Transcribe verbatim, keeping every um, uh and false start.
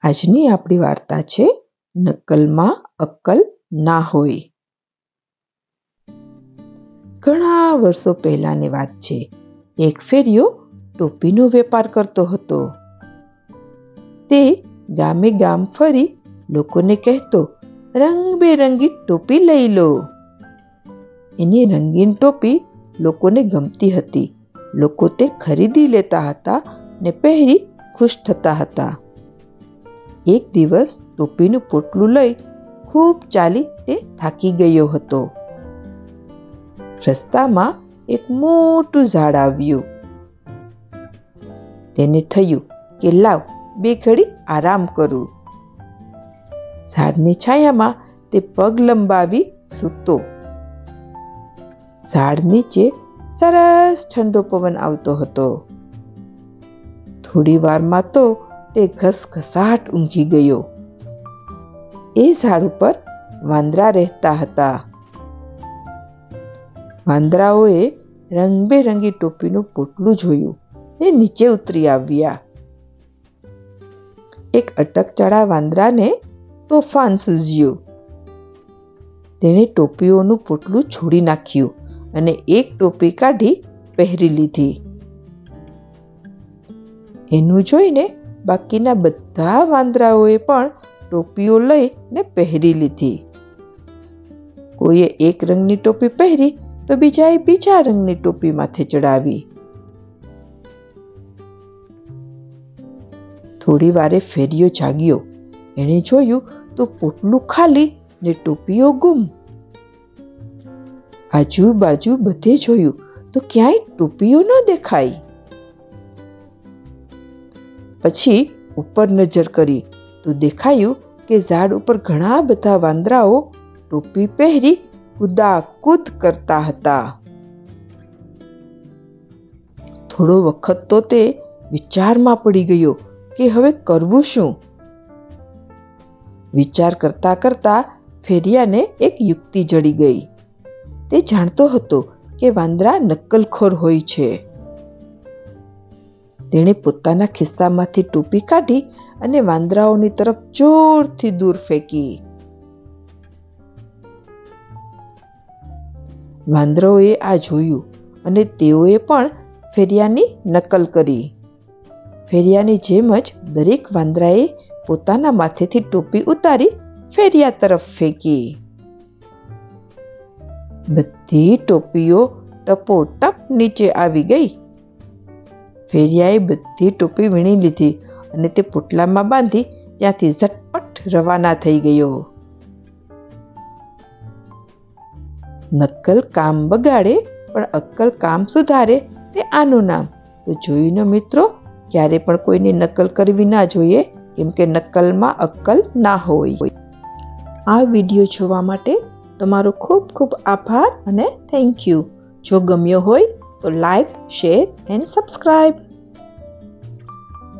આજની આપણી વાર્તા છે નકલમાં અક્કલ ના હોય. ઘણા વર્ષો પહેલાની વાત છે. એક ફેરિયો ટોપીનો વેપાર કરતો હતો. તે ગામે ગામ ફરી લોકોને કહેતો, રંગબેરંગી ટોપી લઈ લો. એની રંગીન ટોપી લોકોને ગમતી હતી. લોકો તે ખરીદી લેતા હતા ને પહેરી ખુશ થતા હતા. એક દિવસ ટોપીનું પોટલું લઈ ખૂબ ચાલી તે થાકી ગયો હતો. રસ્તામાં એક મોટું ઝાડ આવ્યું. તેને થયું કે લાવ બે ઘડી આરામ કરું. ઝાડની છાયામાં તે પગ લંબાવી સૂતો. ઝાડ નીચે સરસ ઠંડો પવન આવતો હતો. થોડી વારમાં તો તે ઘસઘસાટ ઊંઘી ગયો. એ ઝાડ ઉપર વાંદરા રહેતા હતા. વાંદરાઓએ રંગબેરંગી ટોપીનું પોટલું જોયું ને નીચે ઉતરી આવ્યા. એક અટકચાળા વાંદરાને તોફાન સૂઝ્યું. તેણે ટોપીઓનું પોટલું છોડી નાખ્યું અને એક ટોપી કાઢી પહેરી લીધી. એનું જોઈને બાકીના બધા વાંદરાઓએ પણ ટોપીઓ લઈને પહેરી લીધી. કોઈએ એક રંગની ટોપી પહેરી તો બીજાએ બીજા રંગની ટોપી માથે ચડાવી. થોડી વારે ફેરિયો જાગ્યો. એણે જોયું તો પોટલું ખાલી ને ટોપીઓ ગુમ. આજુબાજુ બધે જોયું તો ક્યાંય ટોપીઓ ન દેખાઈ. પછી ઉપર નજર કરી તો દેખાયું કે ઝાડ ઉપર ઘણા બધા વાંદરાઓ ટોપી પહેરી કુદાકૂદ કરતા હતા. થોડો વખત તો તે વિચારમાં પડી ગયો કે હવે કરવું શું. વિચાર કરતા કરતા ફેરિયાને એક યુક્તિ જડી ગઈ. તે જાણતો હતો કે વાંદરા નક્કલખોર હોય છે. તેણે પોતાના ખિસ્સામાંથી ટોપી કાઢી અને વાંદરાઓની તરફ જોરથી દૂર ફેંકી. વાંદરાઓએ આ જોયું અને તેઓએ પણ ફેરિયાની નકલ કરી. ફેરિયાની જેમ જ દરેક વાંદરાએ પોતાના માથેથી ટોપી ઉતારી ફેરિયા તરફ ફેંકી. બધી ટોપીઓ ટપોટપ નીચે આવી ગઈ. ફેરિયાએ બધી ટોપી વીણી લીધી અને તે પોટલામાં બાંધી ત્યાંથી ઝટપટ રવાના થઈ ગયો. નક્કલ કામ બગાડે પણ અક્કલ કામ સુધારે તે આનું નામ. તો જોઈને મિત્રો, ક્યારે પણ કોઈની નકલ કરવી ના જોઈએ, કેમ કે નકલમાં અક્કલ ના હોય. આ વિડીયો જોવા માટે તમારો ખૂબ ખૂબ આભાર અને થેન્ક યુ. જો ગમ્યો હોય તો લાઈક, શેર એન્ડ સબસ્ક્રાઇબ.